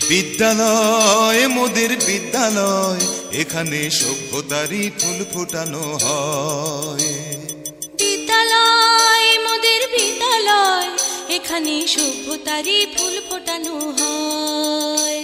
বিদ্যালয় মোদের বিদ্যালয়, এখানে সভ্যতারই ফুল ফোটানো হয়। বিদ্যালয় মোদের বিদ্যালয়, এখানে সভ্যতারই ফুল ফোটানো হয়।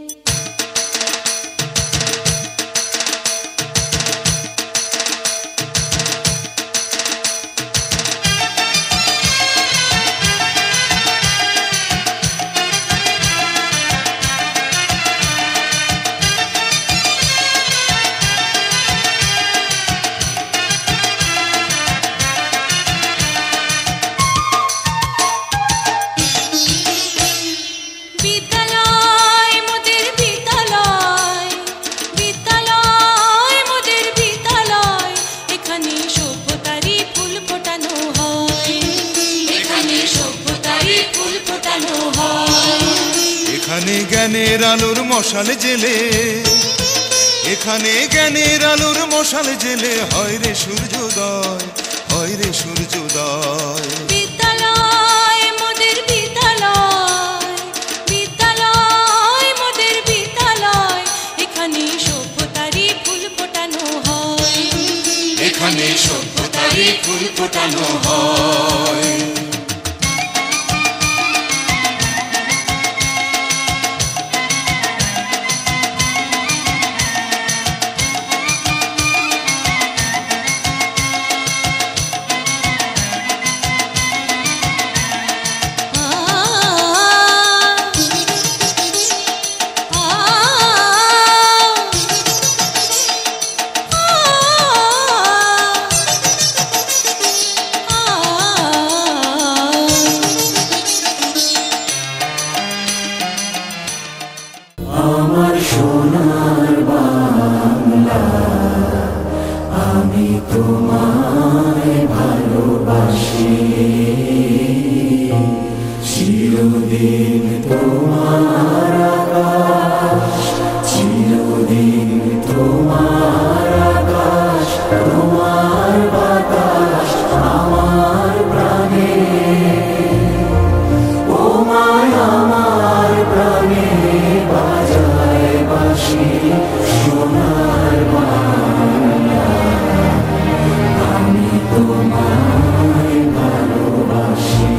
এখানে জ্ঞানের আলোর মশাল জেলে, এখানে জ্ঞানের আলোর মশাল জেলে হয় রে সূর্যোদয়, হয় রে সূর্যোদয়। বিদ্যালয় মোদের বিদ্যালয়, বিদ্যালয় মোদের বিদ্যালয়, এখানে সভ্যতারই ফুল ফোটানো হয়। এখানে সভ্যতারই ফুল ফোটানো হয়। আমার সোনার বাংলা, আমি তোমায় ভালোবাসি, চিরদিন তোমার আকাশ, চিরদিন তোমার আকাশ, তোমার বাতাস আমার প্রাণে, ও মায় আমার প্রাণে বাজায় বাঁশি সোনার বাংলা, আমি তোমায় ভালোবাসি।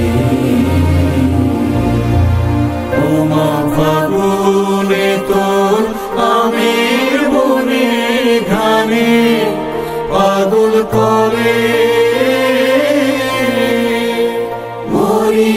ও মা ফাগুনে তোর আমের বনে ঘানে পাগল করে মরি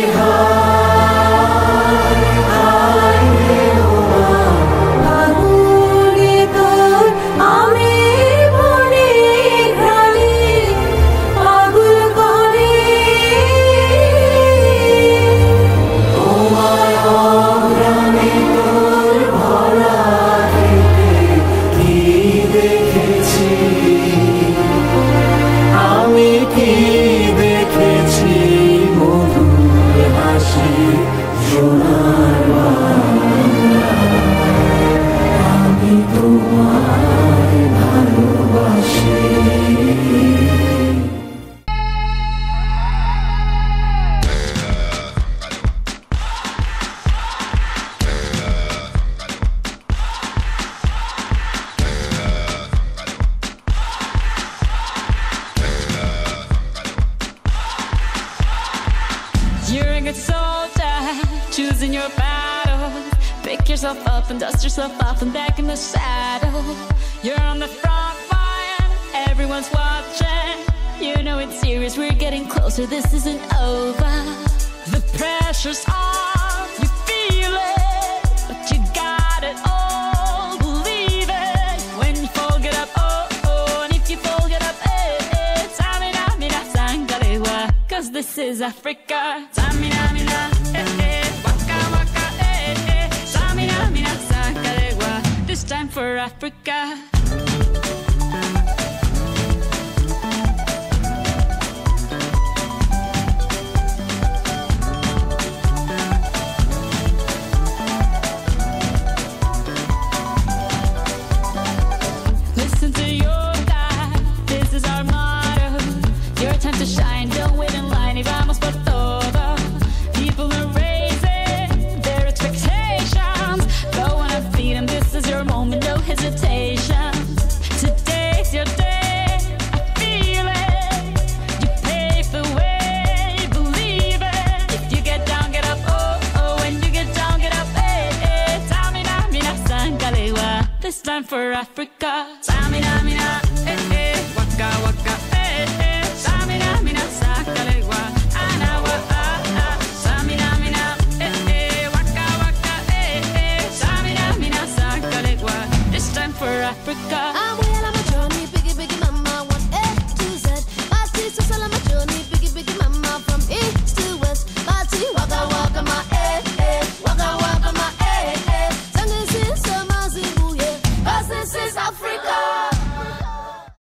choosing your battles. Pick yourself up and dust yourself off and back in the saddle. You're on the front line, everyone's watching. You know it's serious, we're getting closer, this isn't over. The pressure's on, you feel it, but you got it all, believe it. When you fall, get up, oh, oh, and if you fall, get up, eh, eh. Samina, mina, sangalewa, 'cause this is Africa. Samina, mina, eh, eh. This time for Africa. Listen to your God, this is our motto. Your time to shine, don't wait in line. Y vamos por todo. People are raising their expectations. this time for Africa. Samina, mina, eh, eh, waka, waka, eh, eh. Samina, mina, sakalegwa, anawa, ah, ah. Samina, mina, eh, eh, waka, waka, eh, eh. Samina, mina, sakalegwa, this time for Africa. I'm well on my journey, biggie, biggie mama, 1 A to Z. My sisters all on my journey, biggie, biggie mama, from east to west. Party, waka, waka, my eh, eh, waka, waka, my eh, eh. Singing this is Mazibu, yeah, 'cause this is Africa.